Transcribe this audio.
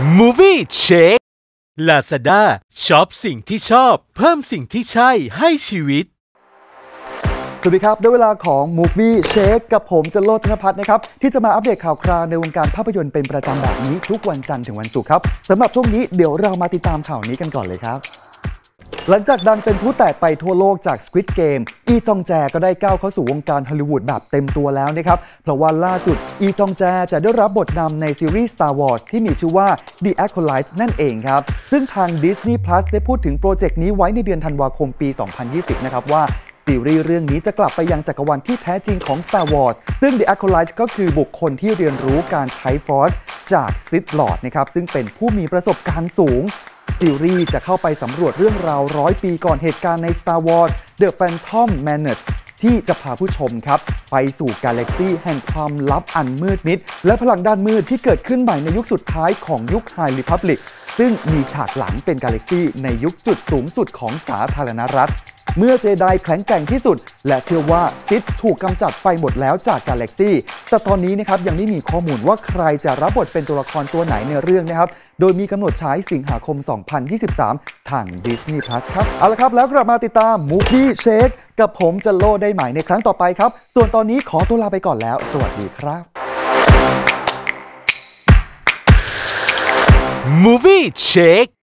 Movie Check Lazada ช็อปสิ่งที่ชอบเพิ่มสิ่งที่ใช่ให้ชีวิตสวัสดีครับได้เวลาของ Movie Check กับผมจโรจน์ ธนภัทรนะครับที่จะมาอัปเดตข่าวคราวในวงการภาพยนตร์เป็นประจำแบบนี้ทุกวันจันทร์ถึงวันศุกร์ครับสำหรับช่วงนี้เดี๋ยวเรามาติดตามข่าวนี้กันก่อนเลยครับหลังจากดังเป็นผู้แตกไปทั่วโลกจาก Squid Game อีจองแจก็ได้ก้าวเข้าสู่วงการฮอลลีวูดแบบเต็มตัวแล้วนะครับเพราะว่าล่าสุดอีจองแจจะได้รับบทนำในซีรีส์ Star Wars ที่มีชื่อว่า The Acolyte นั่นเองครับซึ่งทาง Disney Plus ได้พูดถึงโปรเจกต์นี้ไว้ในเดือนธันวาคมปี 2020 นะครับว่าซีรีส์เรื่องนี้จะกลับไปยังจักรวาลที่แท้จริงของ Star Wars ซึ่ง The Acolyte ก็คือบุคคลที่เรียนรู้การใช้ Force จาก Sith Lord นะครับซึ่งเป็นผู้มีประสบการณ์สูงซีรีส์จะเข้าไปสำรวจเรื่องราว100 ปีก่อนเหตุการณ์ใน Star Wars The Phantom Menace ที่จะพาผู้ชมครับไปสู่กาแล็กซีแห่งความลับอันมืดมิดและพลังด้านมืดที่เกิดขึ้นใหม่ในยุคสุดท้ายของยุค High Republic ซึ่งมีฉากหลังเป็นกาแล็กซีในยุคจุดสูงสุดของสาธารณรัฐเมื่อเจไดแข็งแกร่งที่สุดและเชื่อว่าซิธถูกกำจัดไปหมดแล้วจากกาแล็กซีแต่ตอนนี้นะครับยังไม่มีข้อมูลว่าใครจะรับบทเป็นตัวละครตัวไหนในเรื่องนะครับโดยมีกำหนดฉายสิงหาคม 2023 ทาง Disney Plus ครับเอาละครับแล้วกลับมาติดตาม Movie Check กับผมจโรจน์ได้ใหม่ในครั้งต่อไปครับส่วนตอนนี้ขอตัวลาไปก่อนแล้วสวัสดีครับ Movie Check